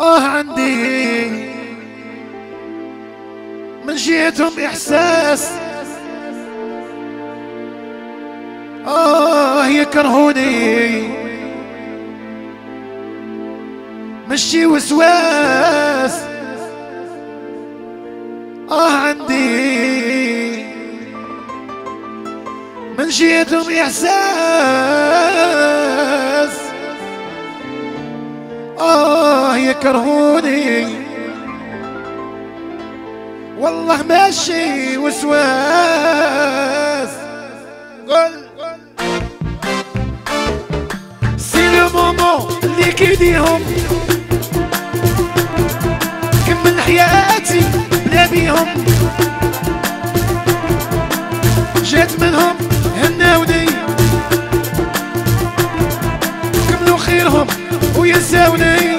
عندي من جهتهم إحساس يكرهوني مشي وسواس عندي من جهتهم إحساس يكرهوني والله ماشي وسواس. قل سي لو مومون اللي كيديهم كمل حياتي بلا بيهم جات منهم هناوني كملوا خيرهم وينساوني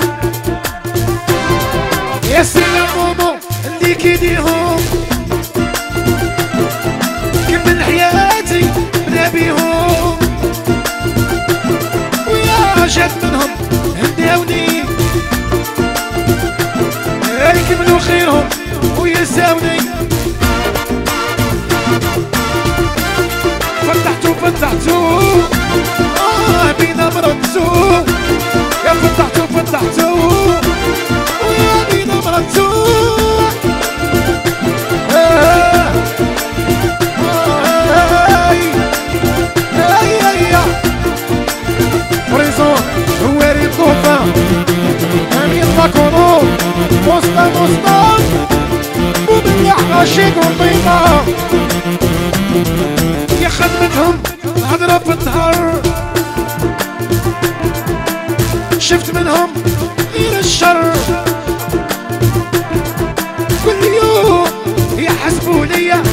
يا سي لو مومون اللي كيديهم كمل حياتي بلا بيهم ويا جات منهم هناوني يكملوا خيرهم وينساوني فتحتو بينا مرتو يا فتحتو ويا بينا مرتو بريزون هو ريطوفا امين ماكونو موسطا وبالله عاشق وطيبة يا خدمتهم هضرة في الظهر شفت منهم غير الشر كل يوم يحسبوا ليا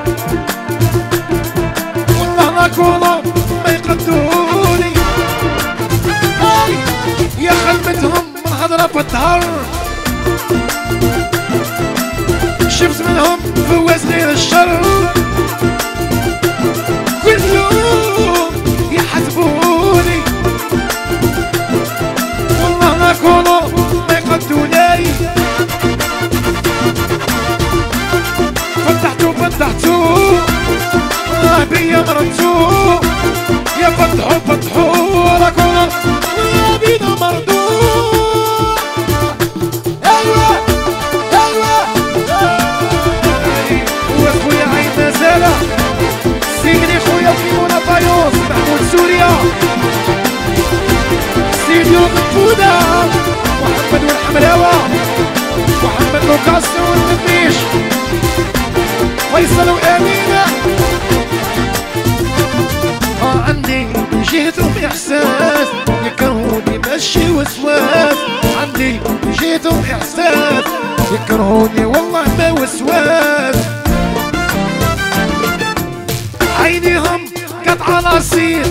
والله ناكولا ما يقدوني يا خدمتهم من هضرة في الظهر شفت منهم فواز غير الشر كل يوم يحسبوني والله ناكلو ما يقدوني فتحتو بيا مرتو يا فتحوا راكولا يا بينا مردو وخويا عين مازالة سيدي خويا فيونا بايوس محمود سوريا سيديو مدفودة محمد والحمراوة محمد لوكاس والنفيش فيصل وأمينة عندي من جهتهم إحساس يكرهوني ماشي وسواس عندي من جهتهم إحساس يكرهوني والله ما وسواس عينيهم قطع نصير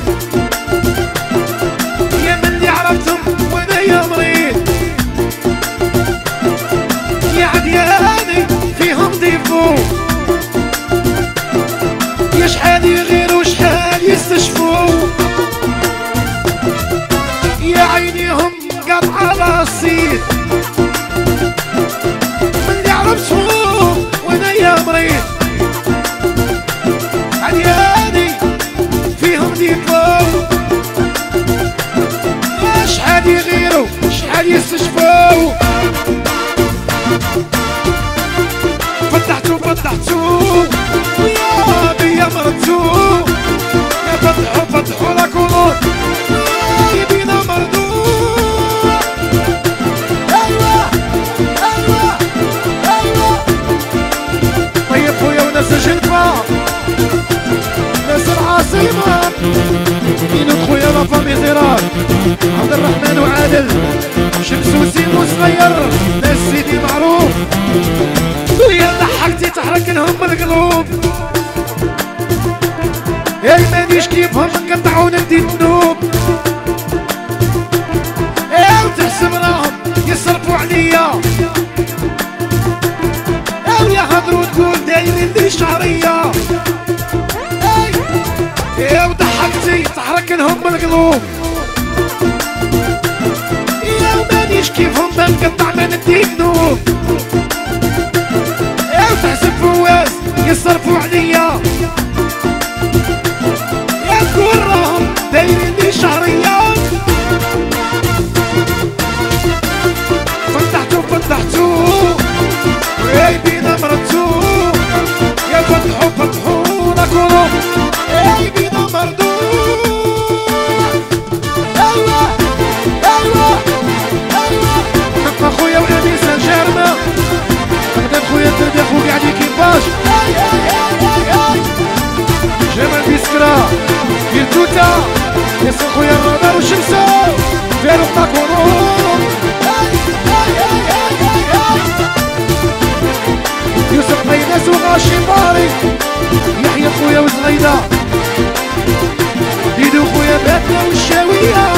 يا من اللي عرفتهم وانا يا مريض يا عدياني فيهم ديفو يا شحال يغيروا شحال يستشفوا يا عينيهم قطع نصير من اللي عرفتهم وانا يا مريض عدياني فيهم ديفو شحال يغيروا شحال يستشفوا فتحتو ويا بيا مرتو يا فتحوا راكولو يا بينا مردو ايوا طيب خويا وناس الجنفة ناس العاصمة كينو خويا لا فامي زيران عبد الرحمن وعادل شمس وسيمو صغير ناس سيدي معروف ويا ضحكتي تحرك لهم القلوب يا مانيش كيفهم نقطعوا ندي الذنوب يا وتحسب راهم يصرفوا عليا يا هضروا تقول دايرين لي شعريه يا وضحكتي تحرك لهم القلوب يا مانيش كيفهم يشوف يا تحسب فواز يصرفوا عليا يا تقول راهم دايرين لي شهرية فتحتو وياي بينا مرتو يا فتحو نكونو ياي بينا مردو ايوا ايوا ايوا نبقى خويا ونبي سان جيرمان نقدر خويا تربية خو قاعد كيفاش جمال بيسكرا دير توتا ياسر خويا الرادار وشمسة فيروق نكونو يوسف بيناس وغاشي باري يحيى خويا وزغيدة ديدو خويا باتنا والشاوية